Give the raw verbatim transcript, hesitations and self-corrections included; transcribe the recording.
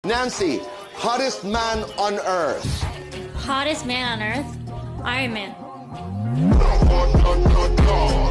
Nancy, hottest man on earth. Hottest man on earth? Iron Man.